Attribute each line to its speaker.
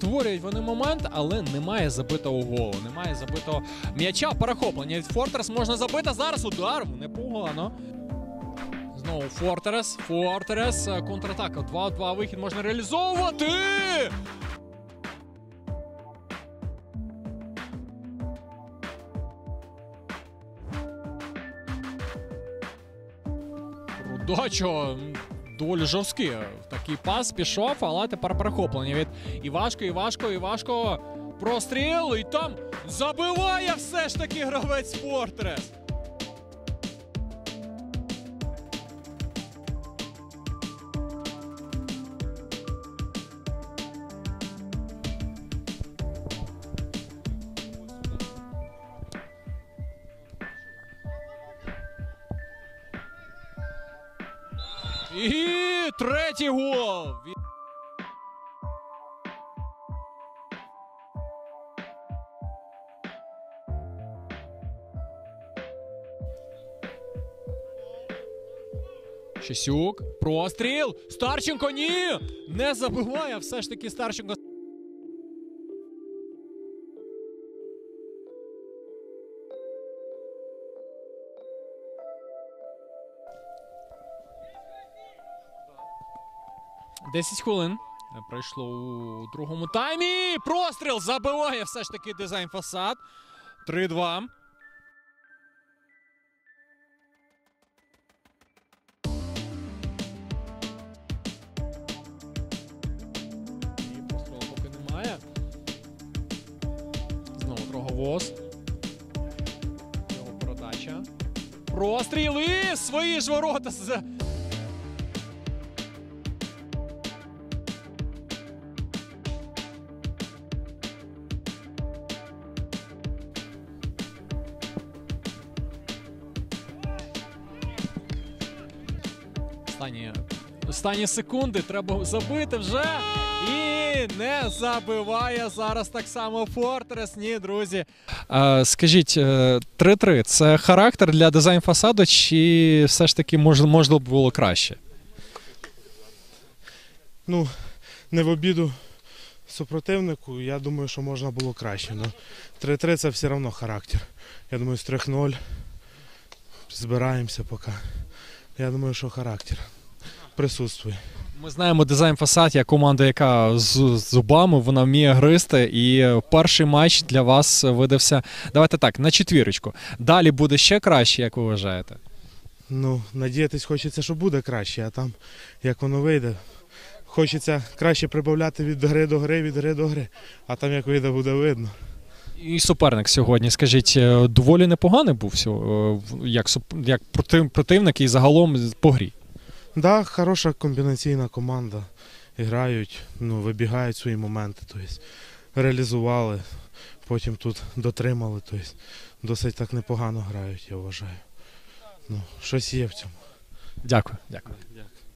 Speaker 1: створюють вони момент, але немає забитого голу, немає забитого м'яча, перехоплення від Фортрес можна забити, зараз удар, непогано. Знову Фортрес, контратака, 2-2, вихід можна реалізовувати! Рудачо доволі жорсткий такий пас пішов, але тепер перехоплення від Івашко, простріл, і там забиває все ж таки гравець Фортрес. І третій гол! Щесюк, простріл, Старченко, ні! Не забиває, все ж таки Старченко. Десять хвилин пройшло у другому таймі. Простріл забиває все ж таки Дизайн Фасад. 3-2. І пострілу поки немає. Знову Дроговоз. Його передача. Простріл і свої ж ворота. Останні секунди, треба забити вже. І не забиває зараз так само Фортрес. Ні, друзі. Скажіть, 3-3 – це характер для Дизайн Фасаду, чи все ж таки можливо було краще?
Speaker 2: Ну, не в обіду супротивнику, я думаю, що можна було краще. 3-3 – це все одно характер. Я думаю, з 3-0 збираємося поки. Я думаю, що характер присутствує.
Speaker 1: Ми знаємо, Дизайн Фасад як команда, яка з зубами, вона вміє гризти. І перший матч для вас видався, давайте так, на четвірочку. Далі буде ще краще, як ви вважаєте?
Speaker 2: Ну, надіятись хочеться, що буде краще, а там, як воно вийде, хочеться краще прибавляти від гри до гри, а там, як вийде, буде видно.
Speaker 1: І суперник сьогодні, скажіть, доволі непоганий був як противник і загалом по грі?
Speaker 2: Так, да, хороша комбінаційна команда. Грають, вибігають свої моменти, тобто реалізували, потім тут дотримали, тобто досить так непогано грають, я вважаю. Щось є в цьому.
Speaker 1: Дякую.